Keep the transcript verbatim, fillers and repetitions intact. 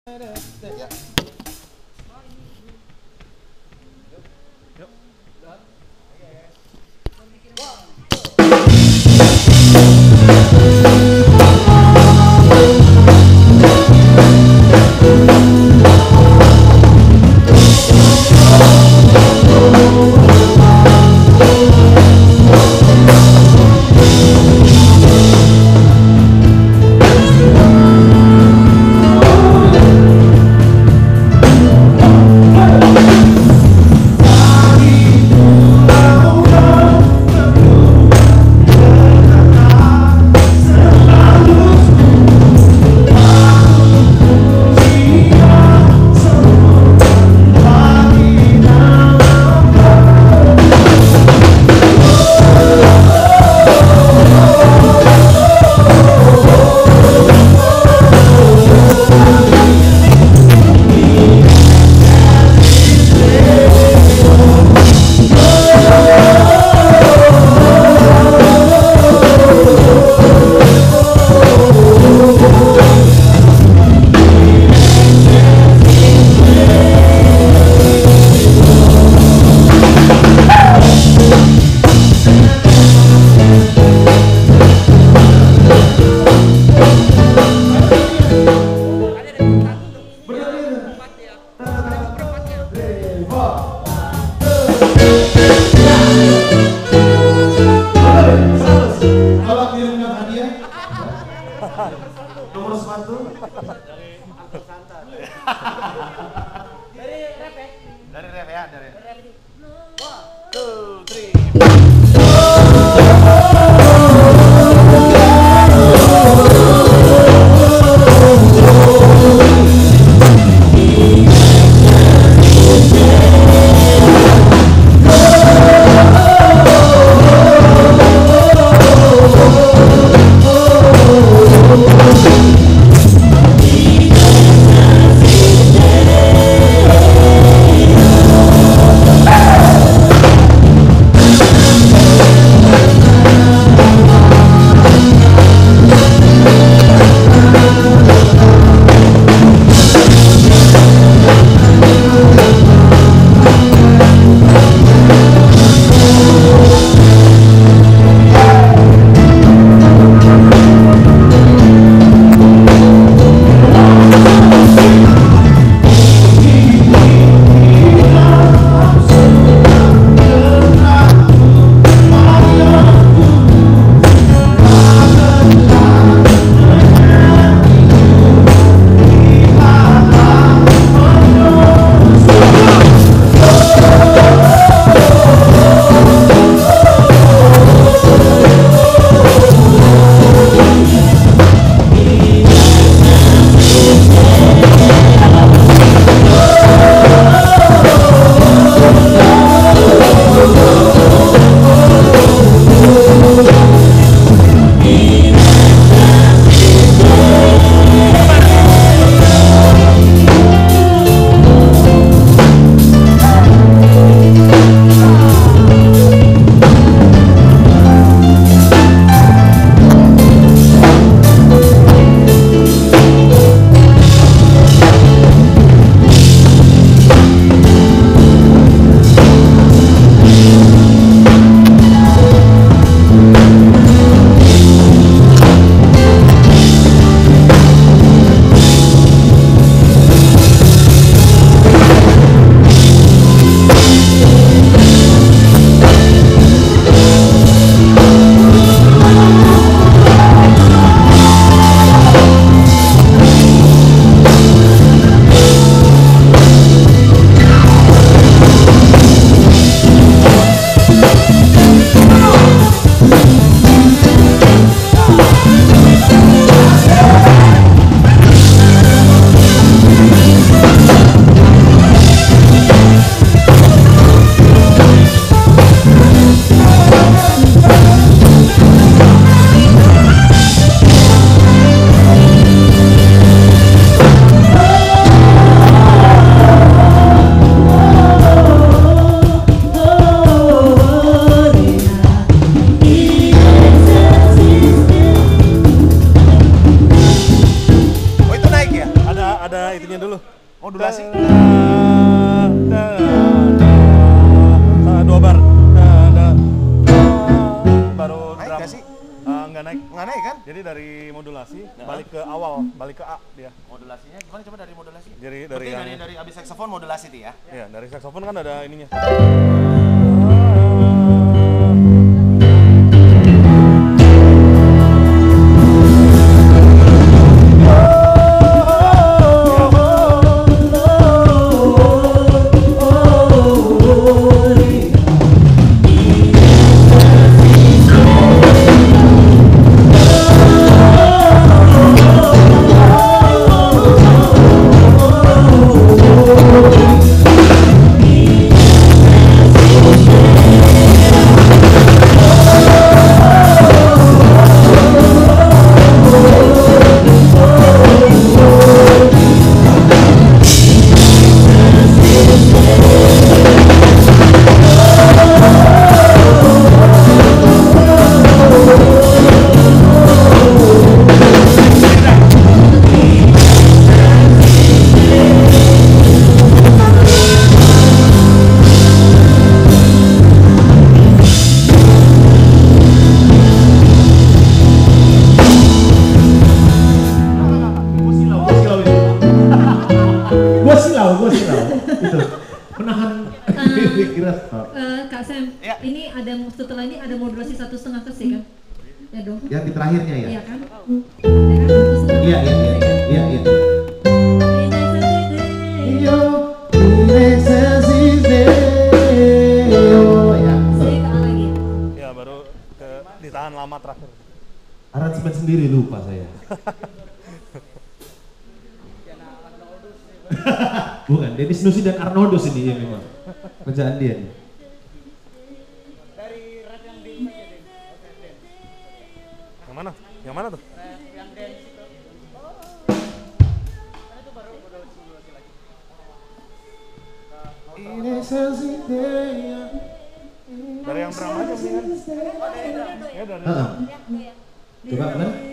Ya. Nomor sepatu dari Antar Santa. Dari rep ya? Dari rep ya, dari. One, two, three. Bye. ininya dulu. Modulasi. Dua bar. Baru Naik drum. gak sih? Uh, nggak naik. Nggak naik kan? Jadi dari modulasi Nah. balik ke awal, balik ke A dia. Modulasinya gimana coba dari modulasi? Jadi dari Berarti yang dari dari abis saksofon modulasi tuh ya. Iya, dari saksofon kan ada ininya. Ini ada setelah ini ada modulasi satu setengah kes ya kan? Ya dong. Yang di terakhirnya ya? Iya kan? Ya kan? Iya iya iya iya iya. Ya baru ke ditahan lama terakhir. Aransemen sendiri lupa saya. Bukan, Dennis Nusi dan Arnoldus ini ya memang kerjaan dia nih. Yang mana? Yang mana tuh? Yang dance itu. Kan itu baru modulasi lagi. Dari yang drum aja mendingan. Oh, dari drum. Ya dari Heeh. drum. Coba kan?